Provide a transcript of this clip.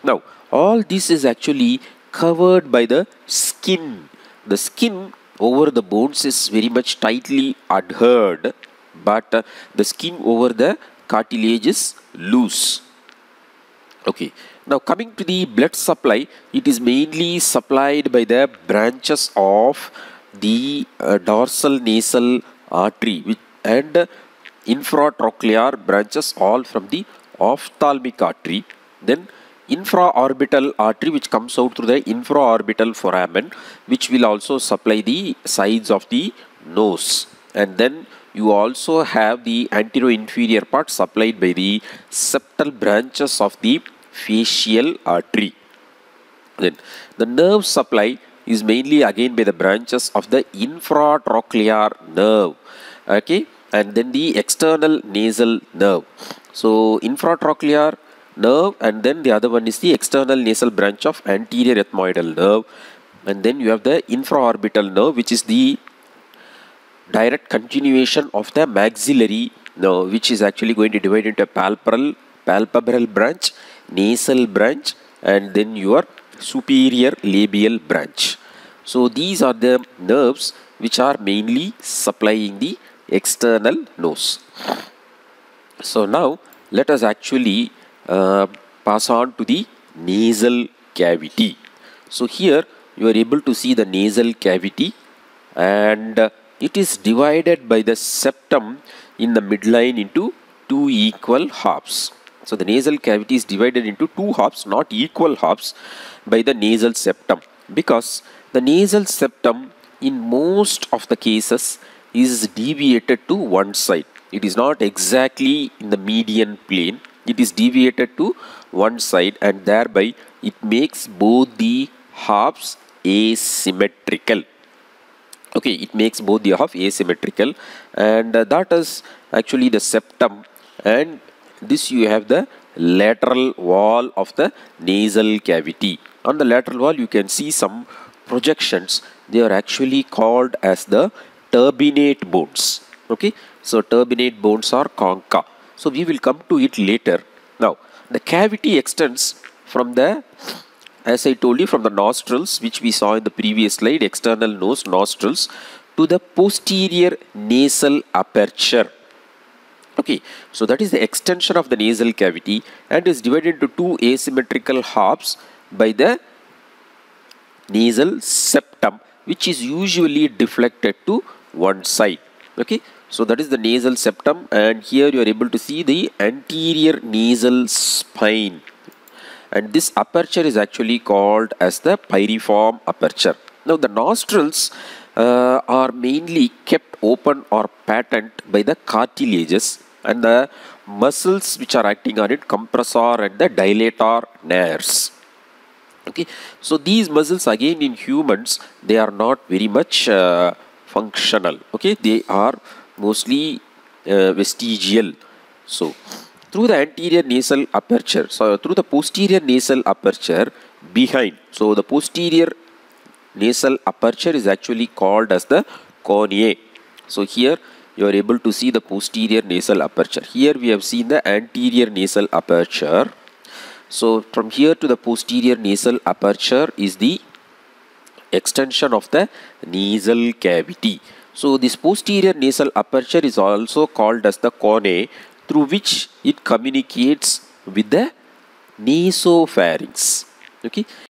Now, all this is actually covered by the skin. The skin over the bones is very much tightly adhered, but the skin over the cartilage is loose. Okay. Now, coming to the blood supply, it is mainly supplied by the branches of the dorsal nasal artery and infratrochlear branches all from the ophthalmic artery. Then infraorbital artery, which comes out through the infraorbital foramen, which will also supply the sides of the nose. And then you also have the anterior-inferior part supplied by the septal branches of the facial artery. Then the nerve supply is mainly again by the branches of the infratrochlear nerve. Okay, and then the external nasal nerve. So infratrochlear nerve, and then the other one is the external nasal branch of anterior ethmoidal nerve, and then you have the infraorbital nerve, which is the direct continuation of the maxillary nerve, which is actually going to divide into a palpebral branch, nasal branch, and then your superior labial branch. So these are the nerves which are mainly supplying the external nose. So now let us actually pass on to the nasal cavity. So here you are able to see the nasal cavity, and it is divided by the septum in the midline into two equal halves. So the nasal cavity is divided into two halves, not equal halves, by the nasal septum, because the nasal septum in most of the cases is deviated to one side. It is not exactly in the median plane. It is deviated to one side, and thereby it makes both the halves asymmetrical. Okay, it makes both the half asymmetrical, and that is actually the septum, and this you have the lateral wall of the nasal cavity. On the lateral wall you can see some projections. They are actually called as the turbinate bones. Okay, so turbinate bones are concha. So we will come to it later. Now the cavity extends from the, as I told you, from the nostrils, which we saw in the previous slide, external nose nostrils, to the posterior nasal aperture. Okay, so that is the extension of the nasal cavity, and is divided into two asymmetrical halves by the nasal septum, which is usually deflected to one side. Okay, so that is the nasal septum, and here you are able to see the anterior nasal spine, and this aperture is actually called as the pyriform aperture. Now the nostrils are mainly kept open or patent by the cartilages and the muscles which are acting on it, compressor and the dilator nerves. Okay, so these muscles again in humans, they are not very much functional. Okay, they are mostly vestigial. So through the anterior nasal aperture, so through the posterior nasal aperture behind, so the posterior nasal aperture is actually called as the cornea. So here you are able to see the posterior nasal aperture. Here we have seen the anterior nasal aperture. So from here to the posterior nasal aperture is the extension of the nasal cavity. So this posterior nasal aperture is also called as the cornea, through which it communicates with the nasopharynx. Okay.